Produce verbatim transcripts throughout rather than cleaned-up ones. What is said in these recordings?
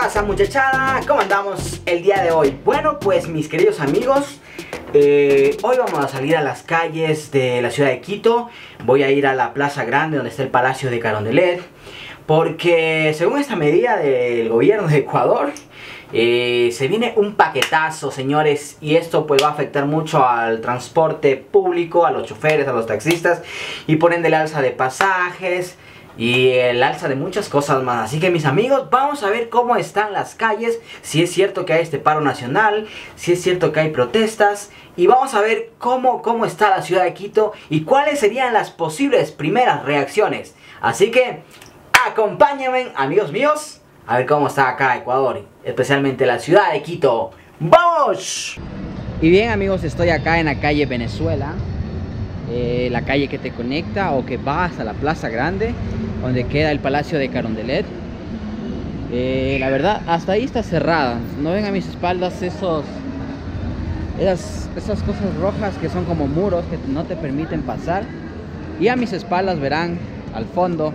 pasa, muchachada? ¿Cómo andamos el día de hoy? Bueno, pues mis queridos amigos, eh, hoy vamos a salir a las calles de la ciudad de Quito. Voy a ir a la Plaza Grande donde está el Palacio de Carondelet, porque según esta medida del gobierno de Ecuador, eh, se viene un paquetazo, señores, y esto pues va a afectar mucho al transporte público, a los choferes, a los taxistas, y por ende el alza de pasajes y el alza de muchas cosas más. Así que mis amigos, vamos a ver cómo están las calles, si es cierto que hay este paro nacional, si es cierto que hay protestas, y vamos a ver cómo, cómo está la ciudad de Quito y cuáles serían las posibles primeras reacciones. Así que acompáñenme, amigos míos, a ver cómo está acá Ecuador, especialmente la ciudad de Quito. ¡Vamos! Y bien, amigos, estoy acá en la calle Venezuela, eh, la calle que te conecta o que va hasta la Plaza Grande, donde queda el Palacio de Carondelet. Eh, la verdad, hasta ahí está cerrada. No ven a mis espaldas esos, esas, esas cosas rojas que son como muros que no te permiten pasar. Y a mis espaldas verán, al fondo,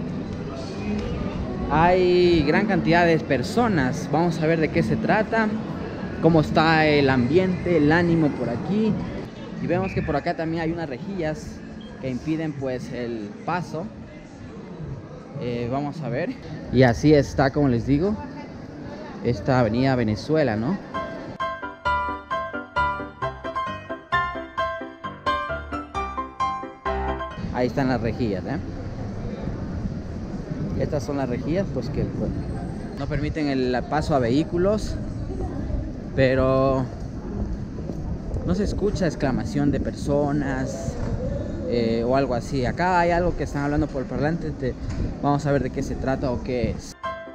hay gran cantidad de personas. Vamos a ver de qué se trata, cómo está el ambiente, el ánimo por aquí. Y vemos que por acá también hay unas rejillas que impiden pues el paso. Eh, vamos a ver. Y así está, como les digo, esta avenida Venezuela, ¿no? Ahí están las rejillas, ¿eh? Estas son las rejillas pues que pues, no permiten el paso a vehículos, pero no se escucha exclamación de personas eh, o algo así. Acá hay algo que están hablando por el parlante. Te, vamos a ver de qué se trata o qué es.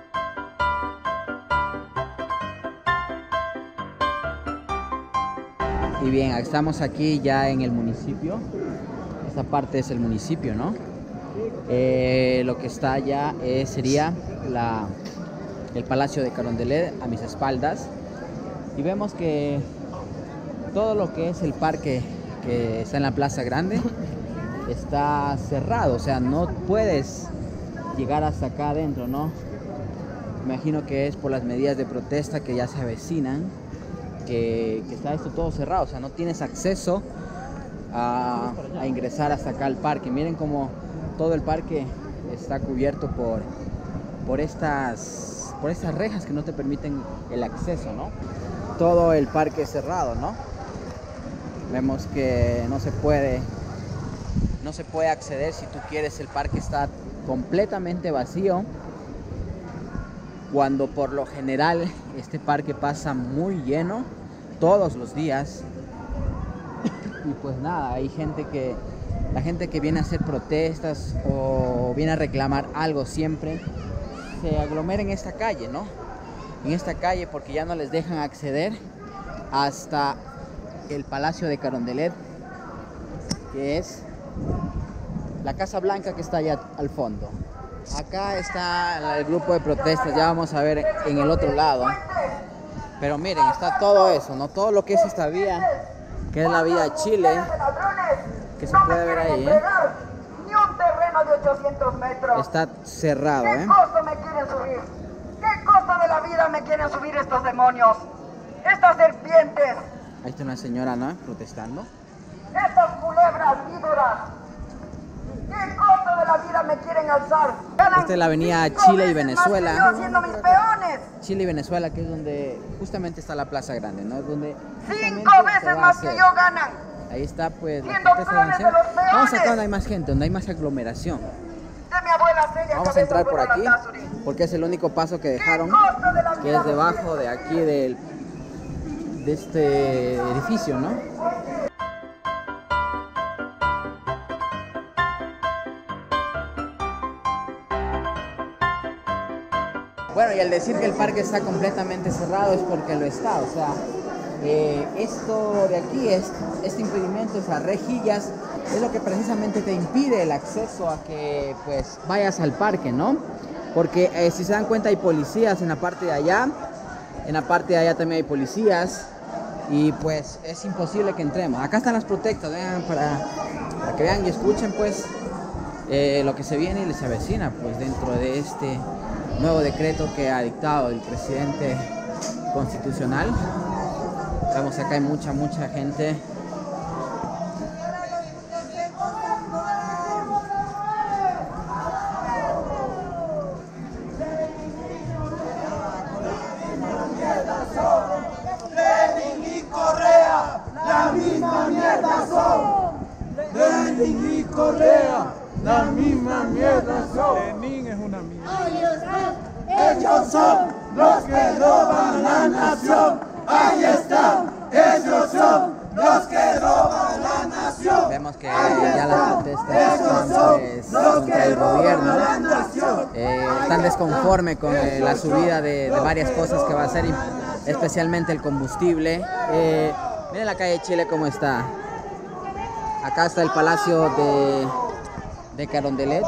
Y bien, estamos aquí ya en el municipio. Esta parte es el municipio, ¿no? Eh, lo que está allá eh, sería la, el Palacio de Carondelet a mis espaldas. Y vemos que todo lo que es el parque que está en la Plaza Grande está cerrado, o sea, no puedes llegar hasta acá adentro, ¿no? Imagino que es por las medidas de protesta que ya se avecinan, que, que está esto todo cerrado, o sea, no tienes acceso a, a ingresar hasta acá al parque. Miren cómo todo el parque está cubierto por, por, estas, por estas rejas que no te permiten el acceso, ¿no? Todo el parque es cerrado, ¿no? Vemos que no se puede, no se puede acceder si tú quieres. El parque está completamente vacío, cuando por lo general este parque pasa muy lleno todos los días. Y pues nada, hay gente que, la gente que viene a hacer protestas o viene a reclamar algo siempre se aglomera en esta calle, ¿no? En esta calle porque ya no les dejan acceder hasta el Palacio de Carondelet, que es la Casa Blanca que está allá al fondo. Acá está el grupo de protestas, ya vamos a ver en el otro lado. Pero miren, está todo eso, ¿no? Todo lo que es esta vía, que es la vía Chile, que se puede ver ahí, ¿eh? Ni un terreno de ochocientos metros. Está cerrado, ¿eh? ¿Qué costo me quieren subir? ¿Qué costo de la vida me quieren subir estos demonios? Estas serpientes. Ahí está una señora, ¿no? Protestando. Estas culebras víboras. ¿Qué costo de la vida me quieren alzar? Esta es la avenida Chile y Venezuela. Yo haciendo mis peones. Chile y Venezuela, que es donde justamente está la Plaza Grande, ¿no? Es donde Cinco veces más que yo ganan. Ahí está, pues, la Siendo protesta peones de los peones. Vamos acá donde hay más gente, donde hay más aglomeración. De mi abuela Celia. Vamos a entrar por aquí, porque es el único paso que dejaron, que es debajo de aquí del, de este edificio, ¿no? Bueno, y al decir que el parque está completamente cerrado es porque lo está, o sea, eh, esto de aquí, es, este impedimento, esas rejillas, es lo que precisamente te impide el acceso a que pues vayas al parque, ¿no? Porque eh, si se dan cuenta hay policías en la parte de allá, en la parte de allá también hay policías, y pues es imposible que entremos. Acá están las protestas, vean, para, para que vean y escuchen pues eh, lo que se viene y les avecina pues dentro de este nuevo decreto que ha dictado el presidente constitucional. Vemos acá hay mucha, mucha gente. Lenin y Correa, la misma mierda son. Lenin y Correa, la misma mierda son. Lenin es una mierda. Ellos son los que roban la nación. Ahí están, ellos son los que roban la nación. Vemos que ya las protestas están pues, contra el gobierno. Eh, están desconformes con eh, la subida de, de varias cosas que va a hacer, especialmente el combustible. Eh, miren la calle Chile cómo está. Acá está el Palacio de, de Carondelet.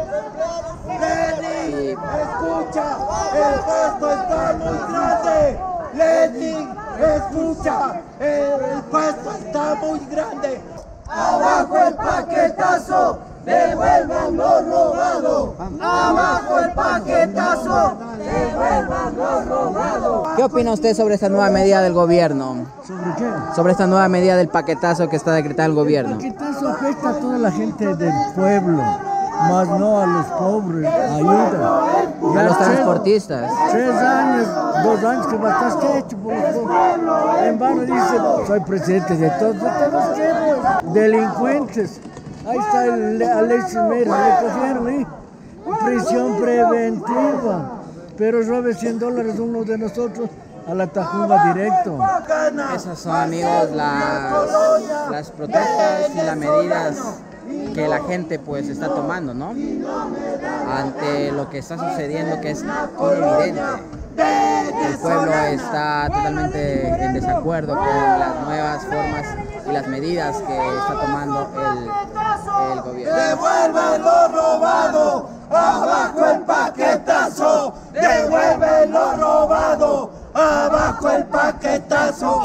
Lenin, escucha, el puesto está muy grande. Lenin, escucha, el puesto está muy grande. Abajo el paquetazo, devuelvan lo robado. Abajo el paquetazo, devuelvan lo robado. ¿Qué opina usted sobre esta nueva medida del gobierno? ¿Sobre qué? Sobre esta nueva medida del paquetazo que está decretando el gobierno. El paquetazo afecta a toda la gente del pueblo, más no a los pobres, ayuda. Y a los transportistas. Tres años, dos años que bastaste hecho por los pobres. En vano dice, soy presidente de todos, de todos qué, pues, delincuentes. Ahí está el Alexis Mera, le cogieron ahí, prisión preventiva. Pero robe cien dólares uno de nosotros a la tajunga directo. Esas son, amigos, las, las protestas y las medidas que la gente pues está tomando, ¿no? Ante lo que está sucediendo, que es evidente. El pueblo está totalmente en desacuerdo con las nuevas formas y las medidas que está tomando el, el gobierno. Devuelvan lo robado, abajo el paquetazo. Devuelven lo robado, abajo el paquetazo.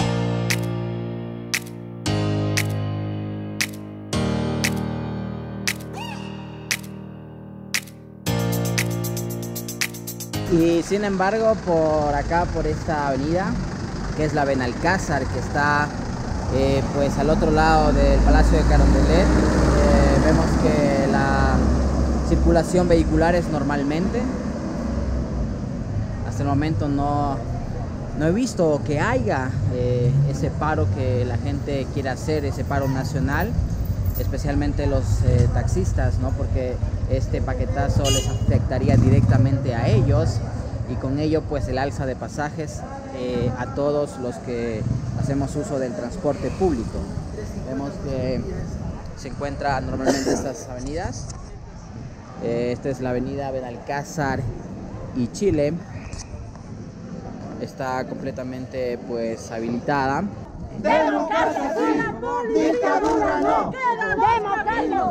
Y sin embargo, por acá, por esta avenida, que es la Benalcázar, que está eh, pues al otro lado del Palacio de Carondelet, eh, vemos que la circulación vehicular es normalmente. Hasta el momento no, no he visto que haya eh, ese paro que la gente quiere hacer, ese paro nacional, especialmente los eh, taxistas, ¿no? Porque este paquetazo les afectaría directamente a ellos y con ello pues el alza de pasajes eh, a todos los que hacemos uso del transporte público. Vemos que se encuentran normalmente estas avenidas. Eh, esta es la avenida Benalcázar y Chile. Está completamente pues habilitada. Democracia sí, dictadura no. Democracia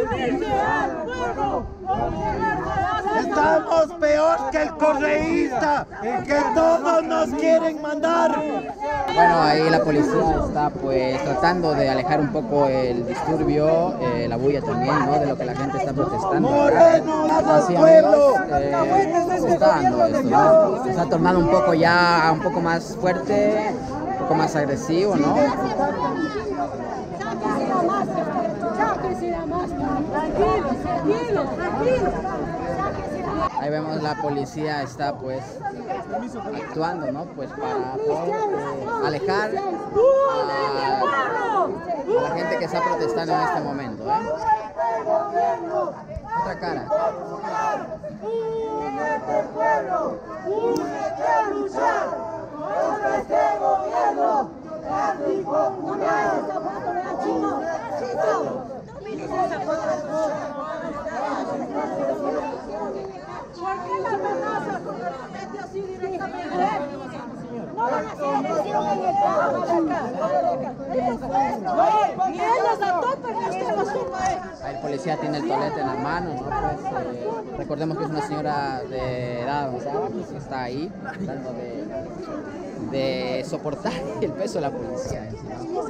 sí. Estamos peor que el correísta, que todos nos quieren mandar. Bueno, ahí la policía está pues tratando de alejar un poco el disturbio, eh, la bulla también, ¿no? De lo que la gente está protestando. Moreno, Así, pueblo. amigos, eh, se está dando esto, ¿no? Se está tornando un poco ya, un poco más fuerte, un poco más agresivo, ¿no? Tranquilo, tranquilo, tranquilo. Ahí vemos la policía está pues actuando, ¿no? Pues para poder eh, alejar a, a la gente que está protestando en este momento, ¿eh? Otra cara. Únete pueblo, únete a luchar contra este gobierno anticomunal. ¿Por qué la amenaza completamente así directamente? No van a hacer agresión en el carro de acá. Y ellos a tope que estén la suma, eh. El policía tiene el tolete en la mano, ¿no? Pues, eh, recordemos que es una señora de edad avanzada, pues que está ahí tratando de, de soportar el peso de la policía, ¿no?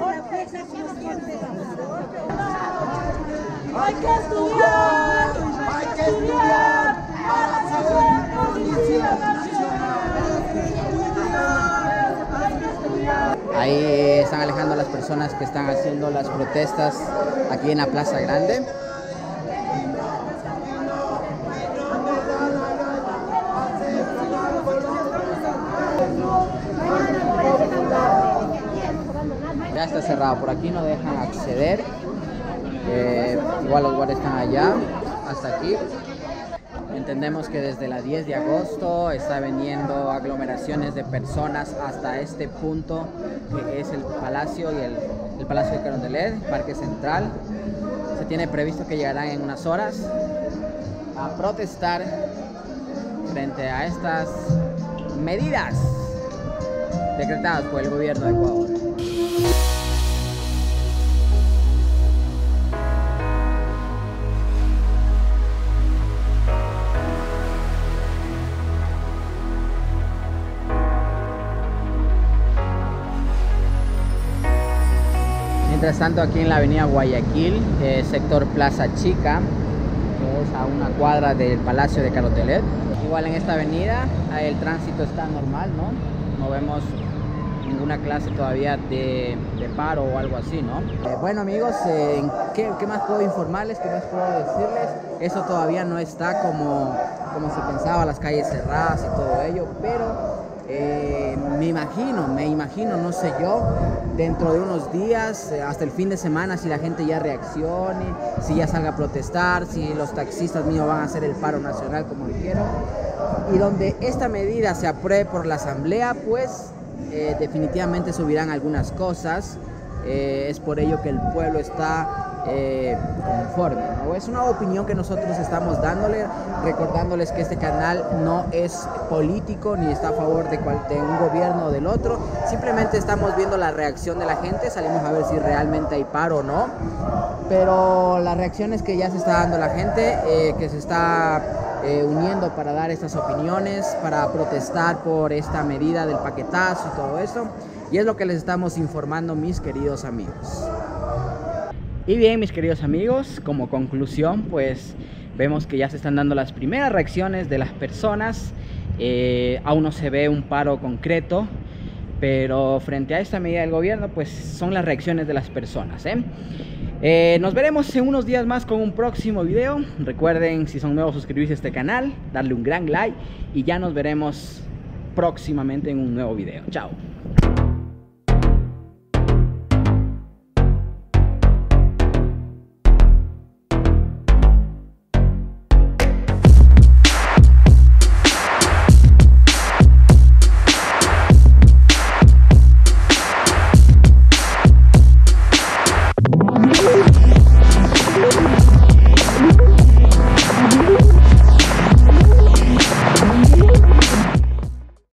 Hay que estudiar, hay que estudiar para saber Ahí están alejando a las personas que están haciendo las protestas aquí en la Plaza Grande. Ya está cerrado, por aquí no dejan acceder. Eh, igual los guardias están allá, hasta aquí. Entendemos que desde la diez de agosto está veniendo aglomeraciones de personas hasta este punto, que es el Palacio y el, el Palacio de Carondelet, Parque Central. Se tiene previsto que llegarán en unas horas a protestar frente a estas medidas decretadas por el gobierno de Ecuador. Mientras tanto, aquí en la avenida Guayaquil, eh, sector Plaza Chica, que es a una cuadra del Palacio de Carondelet. Igual en esta avenida el tránsito está normal, ¿no? No vemos ninguna clase todavía de, de paro o algo así, ¿no? Eh, bueno amigos, eh, ¿qué, ¿qué más puedo informarles? ¿Qué más puedo decirles? Eso todavía no está como, como se pensaba, las calles cerradas y todo ello, pero eh, me imagino, me imagino, no sé yo, dentro de unos días, eh, hasta el fin de semana, si la gente ya reaccione, si ya salga a protestar, si los taxistas míos van a hacer el paro nacional como dijeron, y donde esta medida se apruebe por la asamblea, pues eh, definitivamente subirán algunas cosas. Eh, es por ello que el pueblo está eh, conforme, ¿no? Es una opinión que nosotros estamos dándole, recordándoles que este canal no es político ni está a favor de, cual, de un gobierno o del otro. Simplemente estamos viendo la reacción de la gente, salimos a ver si realmente hay paro o no, pero las reacciones que ya se está dando la gente, eh, que se está eh, uniendo para dar estas opiniones, para protestar por esta medida del paquetazo y todo eso. Y es lo que les estamos informando, mis queridos amigos. Y bien, mis queridos amigos, como conclusión, pues vemos que ya se están dando las primeras reacciones de las personas. Eh, aún no se ve un paro concreto, pero frente a esta medida del gobierno, pues son las reacciones de las personas, ¿eh? Eh, nos veremos en unos días más con un próximo video. Recuerden, si son nuevos, suscribirse a este canal, darle un gran like y ya nos veremos próximamente en un nuevo video. Chao.